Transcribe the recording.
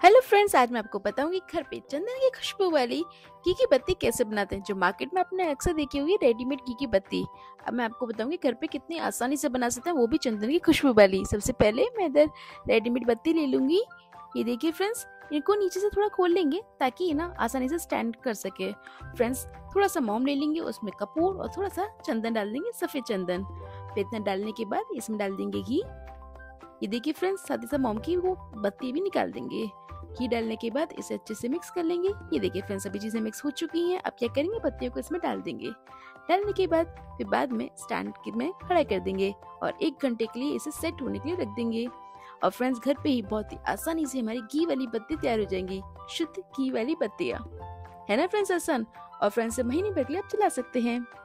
Hello friends, आज मैं आपको बताऊंगी घर पे चंदन की खुशबू वाली घी की बत्ती कैसे बनाते हैं, जो मार्केट में आपने अक्सर देखी होगी रेडीमेड घी की बत्ती। अब मैं आपको बताऊंगी घर पे कितनी आसानी से बना सकते हैं, वो भी चंदन की खुशबू वाली। सबसे पहले मैं इधर रेडीमेड बत्ती ले लूंगी। ये देखिए फ्रेंड्स, इनको नीचे से थोड़ा खोल लेंगे ताकि ये ना आसानी से स्टैंड कर सके। फ्रेंड्स, थोड़ा सा मोम ले लेंगे, उसमें कपूर और थोड़ा सा चंदन डाल देंगे, सफेद चंदन। फिर इतना डालने के बाद इसमें डाल देंगे घी। ये देखिए फ्रेंड्स, साथ ही साथ मोम की वो बत्ती भी निकाल देंगे। घी डालने के बाद इसे अच्छे से मिक्स कर लेंगे। ये देखिए फ्रेंड्स, सभी चीजें मिक्स हो चुकी हैं। अब क्या करेंगे, पत्तियों को इसमें डाल देंगे। डालने के बाद फिर बाद में स्टैंड में खड़ा कर देंगे और 1 घंटे के लिए इसे सेट होने के लिए रख देंगे। और फ्रेंड्स, घर पे ही बहुत ही आसानी से हमारी घी वाली बत्ती तैयार हो जाएंगी, शुद्ध घी वाली बत्तियाँ। है ना फ्रेंड्स आसान। और फ्रेंड्स, से महीने भर के लिए आप चला सकते हैं।